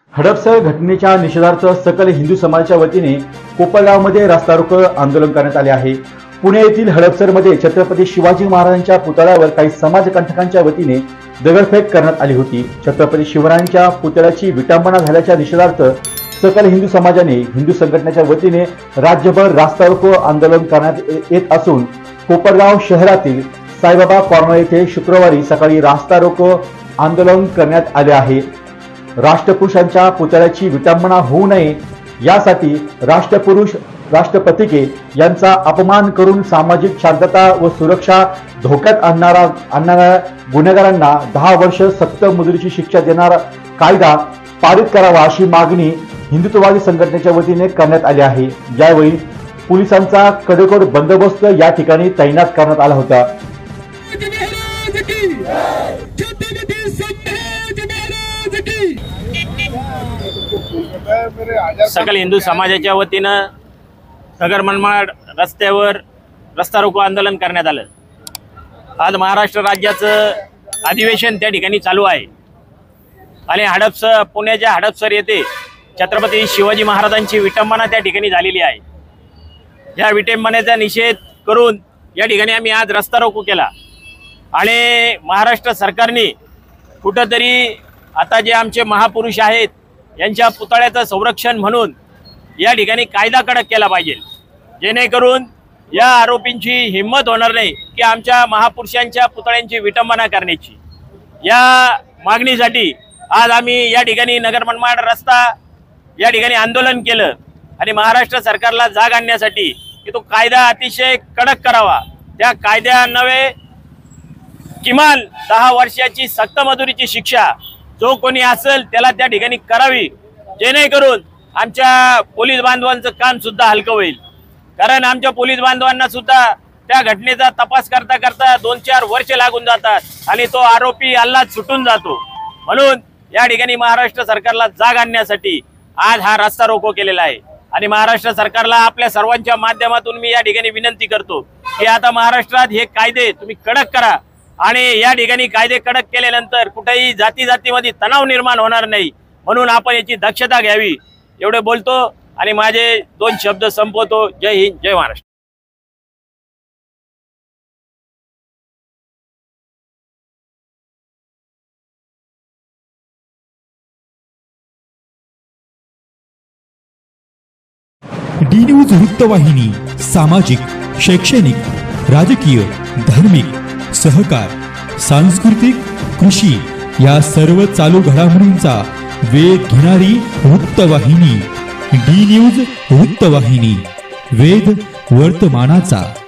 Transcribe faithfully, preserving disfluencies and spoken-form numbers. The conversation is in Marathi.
हडपसर घटनेच्या निषेधार्थ सकल हिंदू समाजाच्या वतीने कोपरगावमध्ये रास्ता रोको आंदोलन करण्यात आले आहे। पुणे येथील हडपसरमध्ये छत्रपती शिवाजी महाराजांच्या पुतळ्यावर काही समाजकंटकांच्या वतीने दगडफेक करण्यात आली होती। छत्रपती शिवरायांच्या पुतळ्याची विटंबना झाल्याच्या निषेधार्थ सकल हिंदू समाजाने हिंदू संघटनेच्या वतीने राज्यभर रास्ता रोको आंदोलन करण्यात येत असून कोपरगाव शहरातील साईबाबा कॉर्नर येथे शुक्रवारी सकाळी रास्ता रोको आंदोलन करण्यात आले आहे। राष्ट्रपुरुषांच्या पुतळ्याची विटंबना होऊ नये यासाठी राष्ट्रपुरुष राष्ट्रपतीके यांचा अपमान करून सामाजिक शांतता व सुरक्षा धोक्यात आणणारा आणणाऱ्या गुन्हेगारांना दहा वर्ष सक्त मजुरीची शिक्षा देणारा कायदा पारित करावा अशी मागणी हिंदुत्ववादी संघटनेच्या वतीने करण्यात आली आहे। यावेळी पोलिसांचा कडेकोट बंदोबस्त या ठिकाणी तैनात करण्यात आला होता। सकल हिंदू समाजाच्या वतीनं नगर मनमाड रस्त्यावर रस्ता रोको आंदोलन करण्यात आलं। आज महाराष्ट्र राज्याचं अधिवेशन त्या ठिकाणी चालू आहे आणि हडपसर पुण्याच्या हडपसर येथे छत्रपती शिवाजी महाराजांची विटंबना त्या ठिकाणी झालेली आहे। या विटंबनेचा निषेध करून या ठिकाणी आम्ही आज रस्ता रोको केला आणि महाराष्ट्र सरकारने कुठंतरी आता जे आमचे महापुरुष आहेत यांच्या पुतळ्याचं संरक्षण म्हणून या ठिकाणी कायदा कडक केला पाहिजे, जेणेकरून या आरोपींची हिंमत होणार नाही की आमच्या महापुरुषांच्या पुतळ्यांची विटंबना करण्याची। या मागणीसाठी आज आम्ही या ठिकाणी नगर मनमाड रस्ता या ठिकाणी आंदोलन केलं आणि महाराष्ट्र सरकारला जाग आणण्यासाठी की तो कायदा अतिशय कडक करावा। त्या कायद्यान्वये किमान दहा वर्षाची सक्त मजुरीची शिक्षा जो कोणी असेल त्याला त्या ठिकाणी करावी, जेणेकरून आमच्या पोलीस बांधवांचं काम सुद्धा हलकं होईल। कारण आमच्या पोलीस बांधवांना सुद्धा त्या घटनेचा तपास करता करता दोन चार वर्ष लागून जातात आणि तो आरोपी अल्लाद सुटून जातो। म्हणून या ठिकाणी महाराष्ट्र सरकारला जाग आणण्यासाठी आज हा रस्ता रोको केलेला आहे आणि महाराष्ट्र सरकारला आपल्या सर्वांच्या माध्यमातून मी या ठिकाणी विनंती करतो की आता महाराष्ट्रात हे कायदे तुम्ही कडक करा आणि या ठिकाणी कायदे कडक केल्यानंतर कुठेही जाती जातीमध्ये तणाव निर्माण होणार नाही, म्हणून आपण याची दक्षता घ्यावी एवढे बोलतो आणि माझे दोन शब्द संपवतो। जय हिंद, जय महाराष्ट्र। डी न्यूज वृत्तवाहिनी सामाजिक, शैक्षणिक, राजकीय, धार्मिक, सहकार, सांस्कृतिक, कृषी या सर्व चालू घडामोडींचा वेध घेणारी वृत्तवाहिनी डी न्यूज वृत्तवाहिनी, वेध वर्तमानाचा।